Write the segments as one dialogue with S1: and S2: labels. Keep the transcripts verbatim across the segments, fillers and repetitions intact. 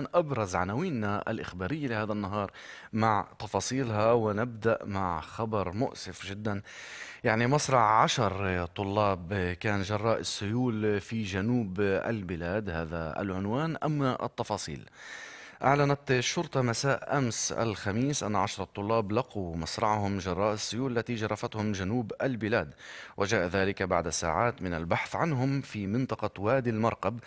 S1: أبرز عناويننا الإخبارية لهذا النهار مع تفاصيلها، ونبدأ مع خبر مؤسف جدا. يعني مصرع عشر طلاب كان جراء السيول في جنوب البلاد، هذا العنوان. أما التفاصيل: أعلنت الشرطة مساء أمس الخميس أن عشرة طلاب لقوا مصرعهم جراء السيول التي جرفتهم جنوب البلاد، وجاء ذلك بعد ساعات من البحث عنهم في منطقة وادي المرقب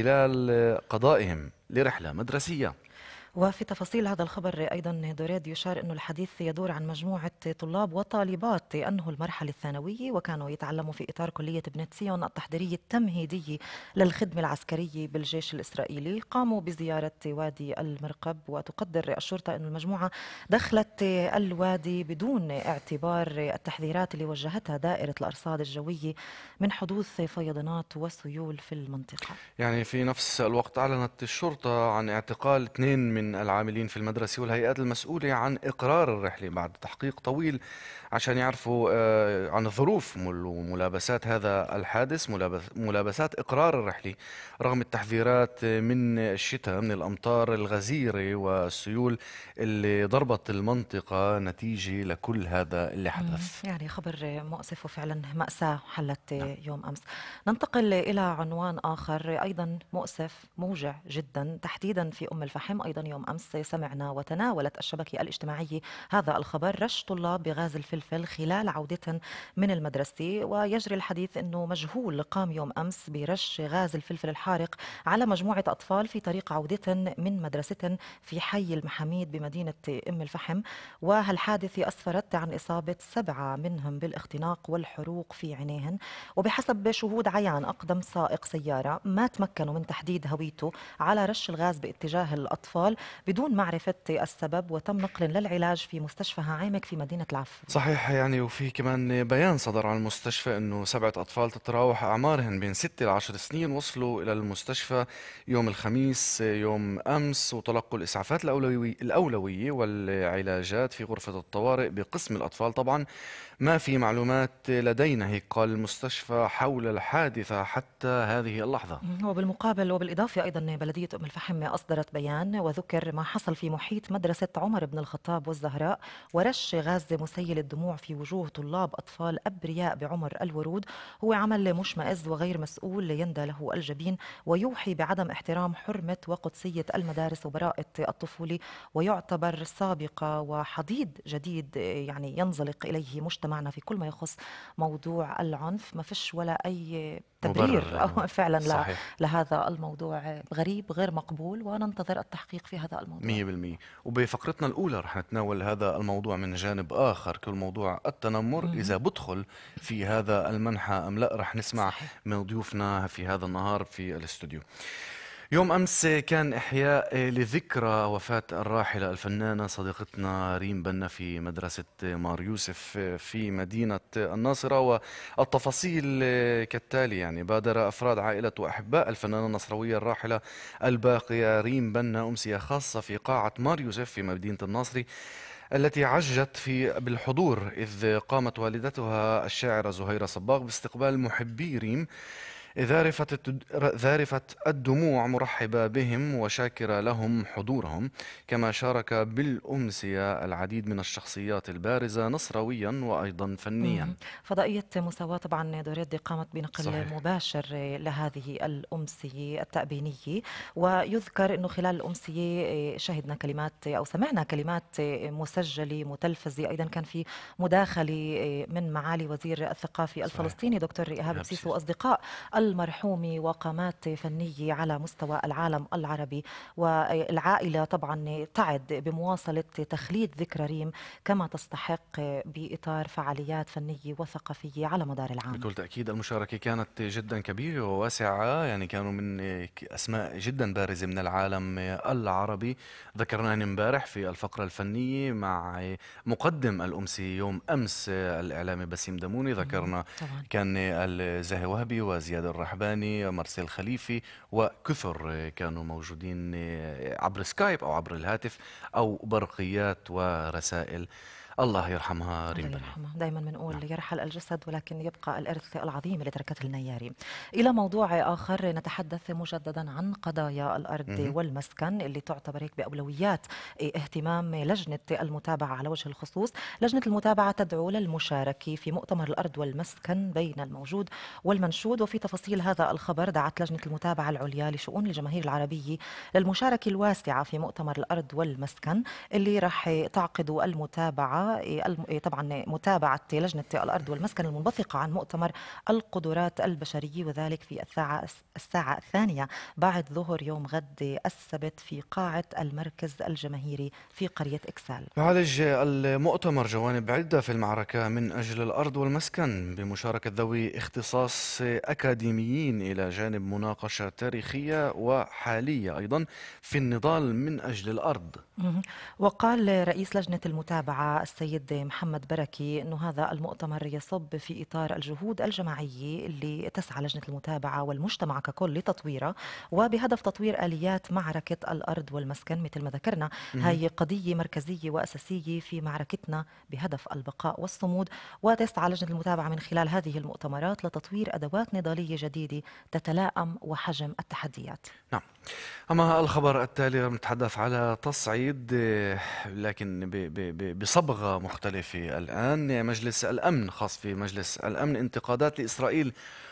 S1: خلال قضائهم لرحلة مدرسية.
S2: وفي تفاصيل هذا الخبر أيضا دوريد يشار أنه الحديث يدور عن مجموعة طلاب وطالبات أنهوا المرحلة الثانوية وكانوا يتعلموا في إطار كلية ابن سيون التحضيرية التمهيدية للخدمة العسكرية بالجيش الإسرائيلي. قاموا بزيارة وادي المرقب، وتقدر الشرطة أن المجموعة دخلت الوادي بدون اعتبار التحذيرات اللي وجهتها دائرة الأرصاد الجوية من حدوث فيضانات وسيول في المنطقة.
S1: يعني في نفس الوقت أعلنت الشرطة عن اعتقال اثنين من العاملين في المدرسة والهيئات المسؤولة عن إقرار الرحلة بعد تحقيق طويل عشان يعرفوا آه، عن ظروف مل- وملابسات هذا الحادث، ملابس- ملابسات إقرار الرحلة رغم التحذيرات من الشتاء من الأمطار الغزيرة والسيول اللي ضربت المنطقة نتيجة لكل هذا اللي
S2: مم.
S1: حدث.
S2: يعني خبر مؤسف وفعلا مأساة حلت
S1: نعم.
S2: يوم أمس. ننتقل إلى عنوان آخر أيضا مؤسف موجع جدا، تحديدا في أم الفحم. أيضا يوم أمس سمعنا وتناولت الشبكة الاجتماعية هذا الخبر: رش طلاب بغاز الفلفل خلال عودة من المدرسة. ويجري الحديث أنه مجهول قام يوم أمس برش غاز الفلفل الحارق على مجموعة أطفال في طريق عودة من مدرسة في حي المحاميد بمدينة أم الفحم. وهالحادثة أسفرت عن إصابة سبعة منهم بالاختناق والحروق في عينيهن. وبحسب شهود عيان، أقدم سائق سيارة ما تمكنوا من تحديد هويته على رش الغاز باتجاه الأطفال بدون معرفة السبب، وتم نقل للعلاج في مستشفى هعامك في مدينة العفو.
S1: صحيح. يعني وفي كمان بيان صدر عن المستشفى انه سبعة اطفال تتراوح اعمارهم بين ست لعشر سنين وصلوا الى المستشفى يوم الخميس يوم امس، وتلقوا الاسعافات الاولويه الاولويه والعلاجات في غرفه الطوارئ بقسم الاطفال. طبعا ما في معلومات لدينا، هيك قال المستشفى، حول الحادثه حتى هذه اللحظه.
S2: مم. وبالمقابل وبالإضافة أيضا بلدية أم الفحم أصدرت بيان وذكر ما حصل في محيط مدرسة عمر بن الخطاب والزهراء، ورش غاز مسيل الدموع في وجوه طلاب أطفال أبرياء بعمر الورود هو عمل مشمئز وغير مسؤول يندى له الجبين، ويوحي بعدم احترام حرمة وقدسية المدارس وبراءة الطفولة، ويعتبر سابقة وحضيض جديد يعني ينزلق إليه مجتمعنا في كل ما يخص موضوع العنف. ما فيش ولا أي تبرير
S1: مبرر.
S2: أو فعلا ل-
S1: صحيح.
S2: لهذا الموضوع، غريب غير مقبول، وننتظر التحقيق في هذا الموضوع.
S1: مية بالمية. وبفقرتنا الأولى رح نتناول هذا الموضوع من جانب آخر، كل موضوع التنمر
S2: مهم.
S1: إذا بدخل في هذا المنحى أم لا، رح نسمع
S2: صحيح.
S1: من ضيوفنا في هذا النهار في الاستوديو. يوم أمس كان إحياء لذكرى وفاة الراحلة الفنانة صديقتنا ريم بنا في مدرسة مار يوسف في مدينة الناصرة. والتفاصيل كالتالي: يعني بادر أفراد عائلة وأحباء الفنانة النصروية الراحلة الباقية ريم بنا أمسية خاصة في قاعة مار يوسف في مدينة الناصري، التي عجت في بالحضور، إذ قامت والدتها الشاعرة زهيرة صباغ باستقبال محبي ريم ذارفة الد- ذارفة الدموع، مرحبة بهم وشاكرة لهم حضورهم. كما شارك بالأمسية العديد من الشخصيات البارزة نصرويا وأيضا فنيا.
S2: مهم. فضائية مساواة طبعا دوريد قامت بنقل
S1: صحيح.
S2: مباشر لهذه الأمسية التأبينية. ويذكر أنه خلال الأمسية شهدنا كلمات أو سمعنا كلمات مسجلة متلفزة. أيضا كان في مداخلة من معالي وزير الثقافة
S1: صحيح.
S2: الفلسطيني دكتور إيهاب
S1: إيهاب
S2: بسيسو
S1: سيسي.
S2: وأصدقاء المرحوم وقامات فنية على مستوى العالم العربي. والعائلة طبعا تعد بمواصلة تخليد ذكرى ريم كما تستحق بإطار فعاليات فنية وثقافية على مدار العام.
S1: بكل تأكيد المشاركة كانت جدا كبيرة وواسعة، يعني كانوا من أسماء جدا بارزة من العالم العربي، ذكرناهن امبارح في الفقرة الفنية مع مقدم الأمسية يوم أمس الإعلامي بسيم دموني.
S2: مهم.
S1: ذكرنا
S2: طبعا.
S1: كان الزاهي وهبي وزياد الرحباني مارسيل خليفي وكثر كانوا موجودين عبر سكايب أو عبر الهاتف أو برقيات ورسائل الله يرحمها
S2: الله
S1: ريم بنة.
S2: يرحمه. دائما
S1: نعم.
S2: بنقول يرحل الجسد ولكن يبقى الإرث العظيم اللي تركته لنا ياري. إلى موضوع آخر، نتحدث مجددا عن قضايا الأرض
S1: مهم.
S2: والمسكن اللي تعتبر هيك بأولويات اهتمام لجنة المتابعة على وجه الخصوص. لجنة المتابعة تدعو للمشاركة في مؤتمر الأرض والمسكن بين الموجود والمنشود. وفي تفاصيل هذا الخبر، دعت لجنة المتابعة العليا لشؤون الجماهير العربية للمشاركة الواسعة في مؤتمر الأرض والمسكن اللي راح تعقد المتابعة الم- طبعا متابعة لجنة الأرض والمسكن المنبثقة عن مؤتمر القدرات البشرية، وذلك في الساعة الساعة الثانية بعد ظهر يوم غد السبت في قاعة المركز الجماهيري في قرية إكسال.
S1: يعالج المؤتمر جوانب عدة في المعركة من أجل الأرض والمسكن بمشاركة ذوي اختصاص أكاديميين، إلى جانب مناقشة تاريخية وحالية أيضا في النضال من أجل الأرض.
S2: مهم. وقال رئيس لجنة المتابعة السيد محمد بركي أنه هذا المؤتمر يصب في إطار الجهود الجماعية اللي تسعى لجنة المتابعة والمجتمع ككل لتطويرها، وبهدف تطوير آليات معركة الأرض والمسكن. مثل ما ذكرنا،
S1: مهم.
S2: هي قضية مركزية وأساسية في معركتنا بهدف البقاء والصمود. وتسعى لجنة المتابعة من خلال هذه المؤتمرات لتطوير أدوات نضالية جديدة تتلائم وحجم التحديات.
S1: نعم. أما الخبر التالي نتحدث على تصعيد، آه، لكن ب- ب- ب- بصبغة مختلفة الآن. مجلس الأمن، خاص في مجلس الأمن، انتقادات لإسرائيل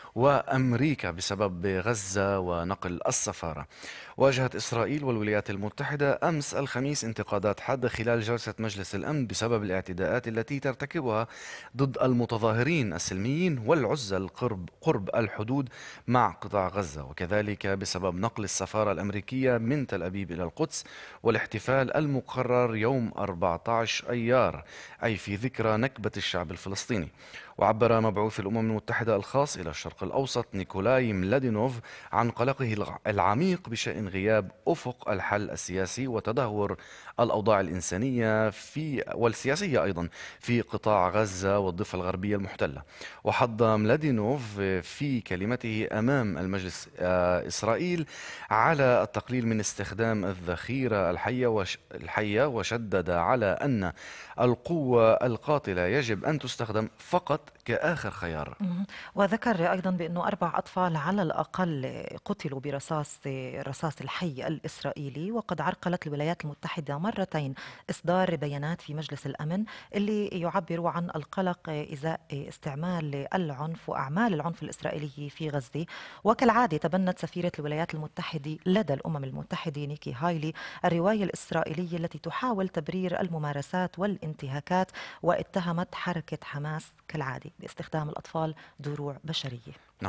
S1: وأمريكا بسبب غزة ونقل السفارة. واجهت إسرائيل والولايات المتحدة أمس الخميس انتقادات حادة خلال جلسة مجلس الأمن بسبب الاعتداءات التي ترتكبها ضد المتظاهرين السلميين والعزل قرب قرب الحدود مع قطاع غزة، وكذلك بسبب نقل السفارة الأمريكية من تل أبيب إلى القدس والاحتفال المقرر يوم أربعة عشر أيار، أي في ذكرى نكبة الشعب الفلسطيني. وعبر مبعوث الأمم المتحدة الخاص إلى الشرق الأوسط نيكولاي ملادينوف عن قلقه الع- العميق بشأن غياب أفق الحل السياسي وتدهور الأوضاع الإنسانية في والسياسية أيضا في قطاع غزة والضفة الغربية المحتلة. وحض ملادينوف في كلمته أمام المجلس آه، إسرائيل على التقليل من استخدام الذخيرة الحية وش الحية وشدد على أن القوة القاتلة يجب أن تستخدم فقط كآخر خيار.
S2: مهم. وذكر أيضا بأنه أربع أطفال على الأقل قتلوا برصاص الرصاص الحي الإسرائيلي. وقد عرقلت الولايات المتحدة مرتين إصدار بيانات في مجلس الأمن اللي يعبر عن القلق إزاء استعمال العنف وأعمال العنف الإسرائيلي في غزة. وكالعادة تبنت سفيرة الولايات المتحدة لدى الأمم المتحدة نيكي هايلي الرواية الإسرائيلية التي تحاول تبرير الممارسات والانتهاكات، واتهمت حركة حماس كالعادة باستخدام الأطفال دروع بشرية.
S1: نعم.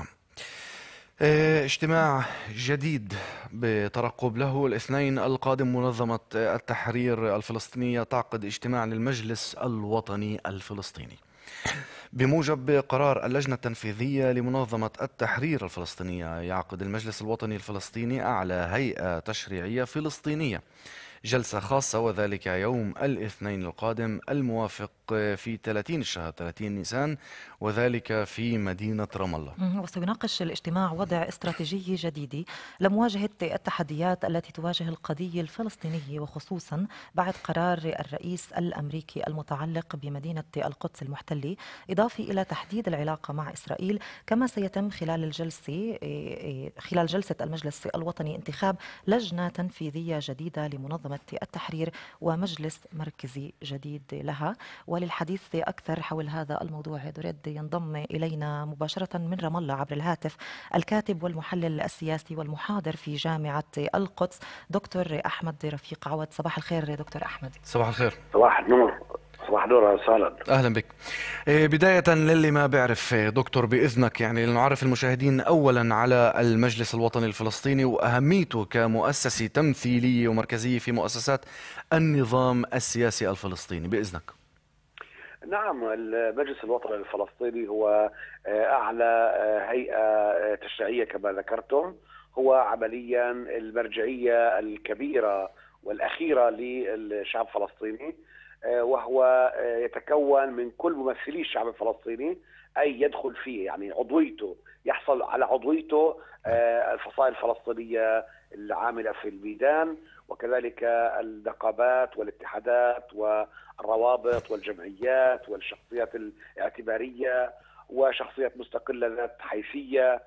S1: آه، اجتماع جديد بترقب له الاثنين القادم. منظمة التحرير الفلسطينية تعقد اجتماع للمجلس الوطني الفلسطيني بموجب قرار اللجنة التنفيذية لمنظمة التحرير الفلسطينية. يعقد المجلس الوطني الفلسطيني أعلى هيئة تشريعية فلسطينية جلسة خاصة، وذلك يوم الاثنين القادم الموافق في ثلاثين الشهر ثلاثين نيسان، وذلك في مدينة رام الله.
S2: مهم. وسيناقش الاجتماع وضع استراتيجية جديدة لمواجهة التحديات التي تواجه القضية الفلسطينية، وخصوصا بعد قرار الرئيس الأمريكي المتعلق بمدينة القدس المحتلة، إضافة إلى تحديد العلاقة مع إسرائيل. كما سيتم خلال الجلسة إيه، إيه، خلال جلسة المجلس الوطني انتخاب لجنة تنفيذية جديدة لمنظمة التحرير ومجلس مركزي جديد لها. وللحديث أكثر حول هذا الموضوع نريد ينضم إلينا مباشرة من رام الله عبر الهاتف الكاتب والمحلل السياسي والمحاضر في جامعة القدس دكتور أحمد رفيق عوض. صباح الخير دكتور أحمد.
S1: صباح الخير.
S3: صباح النور. صباح النور يا سالم.
S1: أهلا بك. إيه، بداية للي ما بيعرف إيه، دكتور بإذنك يعني لنعرف المشاهدين أولا على المجلس الوطني الفلسطيني وأهميته كمؤسسة تمثيلية ومركزية في مؤسسات النظام السياسي الفلسطيني بإذنك.
S3: نعم، المجلس الوطني الفلسطيني هو أعلى هيئة تشريعية كما ذكرتم. هو عمليا المرجعية الكبيرة والأخيرة للشعب الفلسطيني، وهو يتكون من كل ممثلي الشعب الفلسطيني، أي يدخل فيه يعني عضويته، يحصل على عضويته الفصائل الفلسطينية العاملة في الميدان وكذلك النقابات والاتحادات والروابط والجمعيات والشخصيات الاعتبارية وشخصيات مستقلة ذات حيثية.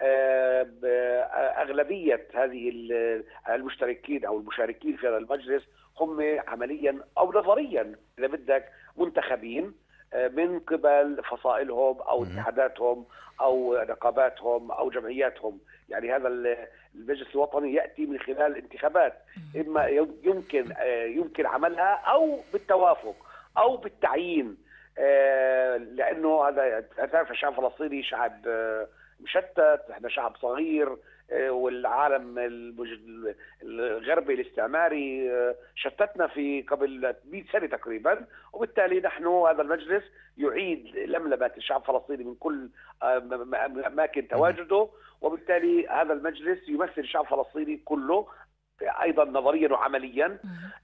S3: أغلبية هذه المشتركين أو المشاركين في هذا المجلس هم عمليا أو نظريا إذا بدك منتخبين من قبل فصائلهم أو اتحاداتهم أو نقاباتهم أو جمعياتهم. يعني هذا المجلس الوطني يأتي من خلال انتخابات إما يمكن يمكن عملها أو بالتوافق أو بالتعيين، لأنه هذا تعرف الشعب الفلسطيني شعب مشتت، احنا شعب صغير، والعالم الغربي الاستعماري شتتنا في قبل مئة سنة تقريبا، وبالتالي نحن هذا المجلس يعيد لملمة الشعب الفلسطيني من كل أماكن تواجده، وبالتالي هذا المجلس يمثل الشعب الفلسطيني كله أيضا نظريا وعمليا،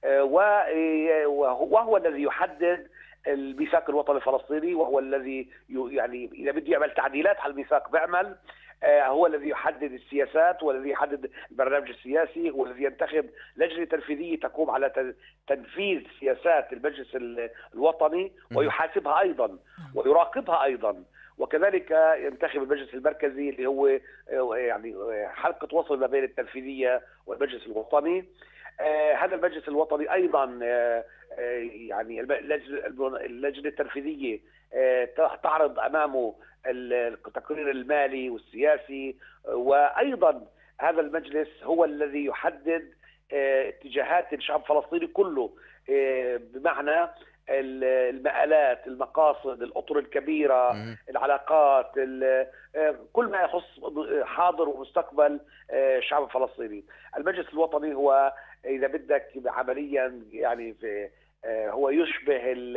S3: وهو الذي يحدد الميثاق الوطني الفلسطيني، وهو الذي يعني إذا بده يعمل تعديلات على الميثاق بيعمل، هو الذي يحدد السياسات والذي يحدد البرنامج السياسي، هو الذي ينتخب لجنة تنفيذية تقوم على تنفيذ سياسات المجلس الوطني ويحاسبها أيضا ويراقبها أيضا، وكذلك ينتخب المجلس المركزي اللي هو يعني حلقة وصل ما بين التنفيذية والمجلس الوطني. هذا المجلس الوطني أيضا يعني اللجنة التنفيذية تعرض أمامه التقرير المالي والسياسي، وأيضا هذا المجلس هو الذي يحدد اتجاهات الشعب الفلسطيني كله، بمعنى المآلات، المقاصد، الأطر الكبيرة، العلاقات، كل ما يخص حاضر ومستقبل الشعب الفلسطيني. المجلس الوطني هو إذا بدك عمليا يعني في هو يشبه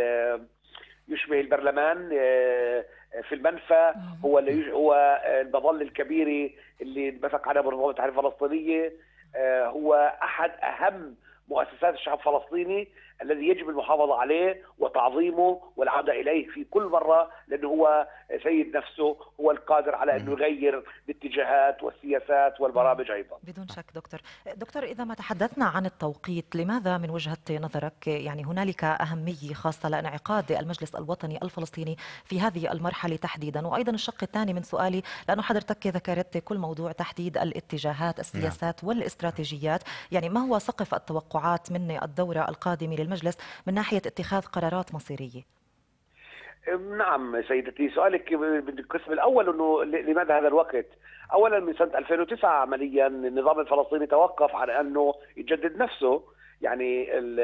S3: يشبه البرلمان في المنفى، هو هو المظل الكبير اللي اتفق على منظمة التحرير الفلسطينية، هو أحد أهم مؤسسات الشعب الفلسطيني الذي يجب المحافظة عليه وتعظيمه والعودة إليه في كل مرة، لأنه هو سيد نفسه، هو القادر على أنه يغير الاتجاهات والسياسات والبرامج أيضا.
S2: بدون شك. دكتور دكتور إذا ما تحدثنا عن التوقيت، لماذا من وجهة نظرك يعني هنالك أهمية خاصة لانعقاد المجلس الوطني الفلسطيني في هذه المرحلة تحديدا؟ وأيضا الشق الثاني من سؤالي، لأنه حضرتك ذكرت كل موضوع تحديد الاتجاهات، السياسات والاستراتيجيات، يعني ما هو سقف التوقعات من الدورة القادمة للمجلس من ناحية اتخاذ قرارات مصيرية؟
S3: نعم سيدتي، سؤالك بالقسم الأول أنه لماذا هذا الوقت؟ أولا من سنة ألفين وتسعة عمليا النظام الفلسطيني توقف عن أنه يجدد نفسه، يعني ال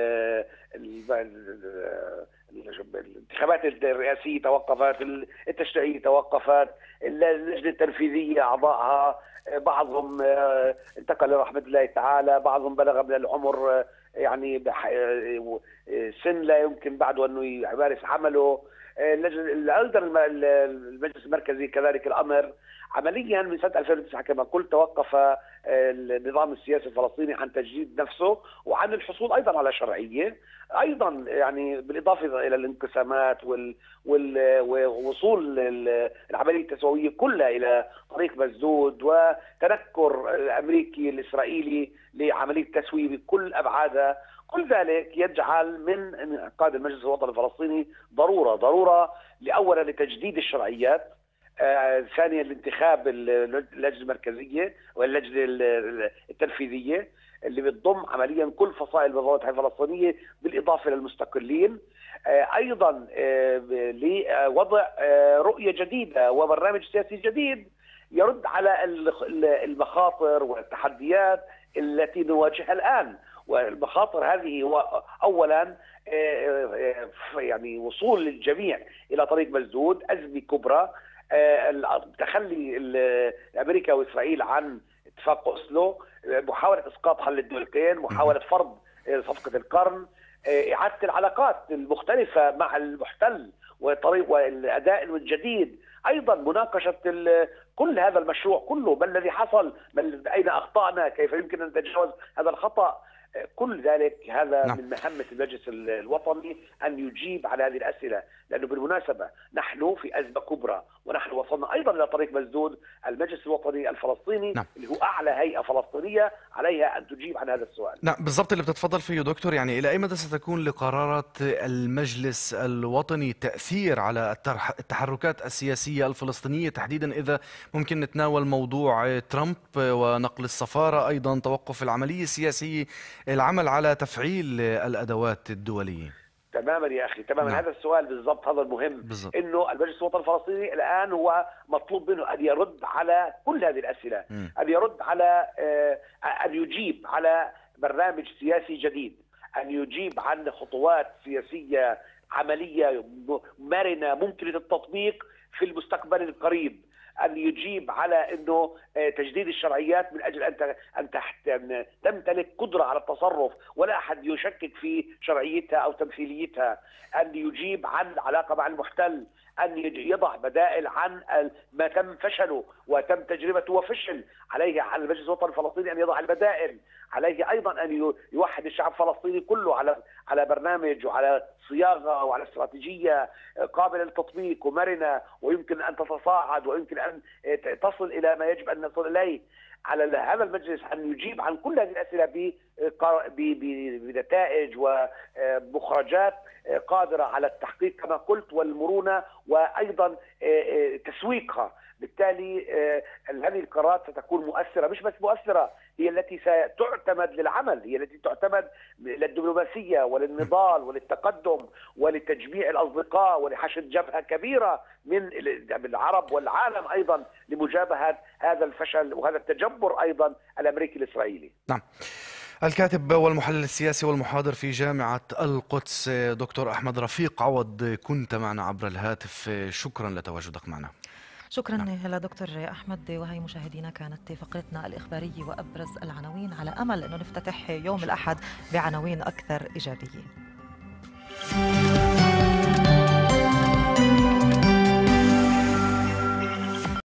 S3: ال الانتخابات الرئاسية توقفت، التشريعية توقفت، اللجنة التنفيذية أعضائها بعضهم انتقل لرحمة الله تعالى، بعضهم بلغ من العمر يعني سن لا يمكن بعده أنه يمارس عمله. أيضا المجلس المركزي كذلك الأمر. عمليا من سنة ألفين وتسعة كما قلت توقف النظام السياسي الفلسطيني عن تجديد نفسه وعن الحصول أيضا على شرعية، أيضا يعني بالإضافة إلى الانقسامات وال... وال... ووصول العملية التسوية كلها إلى طريق مسدود وتنكر الأمريكي الإسرائيلي لعملية تسوية بكل أبعادها. كل ذلك يجعل من انعقاد المجلس الوطني الفلسطيني ضرورة ضرورة لأولا لتجديد الشرعيات، آه، ثانيا لانتخاب اللجنة المركزية واللجنة التنفيذية اللي بتضم عمليا كل فصائل منظمة التحرير الفلسطينية بالإضافة للمستقلين، آه، أيضا آه، لوضع آه، رؤية جديدة وبرنامج سياسي جديد يرد على المخاطر والتحديات التي نواجهها الآن. والمخاطر هذه هو أولا يعني وصول الجميع إلى طريق مسدود، أزمة كبرى، تخلي أمريكا وإسرائيل عن اتفاق أوسلو، محاولة إسقاط حل الدولتين، محاولة فرض صفقة القرن، إعادة العلاقات المختلفة مع المحتل وطريق والأداء الجديد، أيضا مناقشة كل هذا المشروع كله، ما الذي حصل، أين أخطأنا، كيف يمكن أن نتجاوز هذا الخطأ. كل ذلك هذا
S1: نعم.
S3: من مهمة المجلس الوطني أن يجيب على هذه الأسئلة، لأنه بالمناسبة نحن في أزمة كبرى، ونحن وصلنا أيضا إلى طريق مسدود. المجلس الوطني الفلسطيني
S1: نعم.
S3: اللي هو أعلى هيئة فلسطينية عليها أن تجيب عن هذا السؤال.
S1: نعم بالضبط اللي بتتفضل فيه دكتور. يعني إلى أي مدى ستكون لقرارات المجلس الوطني تأثير على التحركات السياسية الفلسطينية تحديدا، إذا ممكن نتناول موضوع ترامب ونقل السفارة، أيضا توقف العملية السياسية، العمل على تفعيل الأدوات الدولية؟
S3: تماما يا اخي، تماما.
S1: نعم.
S3: هذا السؤال بالضبط، هذا المهم.
S1: بالضبط.
S3: انه المجلس الوطني الفلسطيني الان هو مطلوب منه ان يرد على كل هذه الاسئله،
S1: م.
S3: ان يرد على آه ان يجيب على برنامج سياسي جديد، ان يجيب عن خطوات سياسيه عمليه مرنه ممكنه التطبيق في المستقبل القريب، أن يجيب على أنه تجديد الشرعيات من أجل أن أن تمتلك قدرة على التصرف ولا أحد يشكك في شرعيتها أو تمثيليتها، أن يجيب عن العلاقة مع المحتل، أن يضع بدائل عن ما تم فشله وتم تجربته وفشل. عليه على المجلس الوطني الفلسطيني أن يضع البدائل، عليه أيضا أن يوحد الشعب الفلسطيني كله على على برنامج وعلى صياغة وعلى استراتيجية قابلة للتطبيق ومرنة ويمكن أن تتصاعد ويمكن أن تصل إلى ما يجب أن نصل إليه. على هذا المجلس أن يجيب عن كل هذه الأسئلة بنتائج ومخرجات قادرة على التحقيق كما قلت والمرونة وأيضا تسويقها. بالتالي هذه القرارات ستكون مؤثرة، مش بس مؤثرة، هي التي ستعتمد للعمل، هي التي تعتمد للدبلوماسية وللنضال وللتقدم ولتجميع الأصدقاء ولحشد جبهة كبيرة من العرب والعالم أيضا لمجابهة هذا الفشل وهذا التجبر أيضا الأمريكي الإسرائيلي.
S1: نعم. الكاتب والمحلل السياسي والمحاضر في جامعة القدس دكتور أحمد رفيق عوض، كنت معنا عبر الهاتف، شكرا لتواجدك معنا.
S2: شكرا
S1: نعم.
S2: لدكتور أحمد. وهي مشاهدينا كانت فقرتنا الإخبارية وأبرز العناوين، على أمل أنه نفتتح يوم الأحد بعناوين أكثر إيجابية.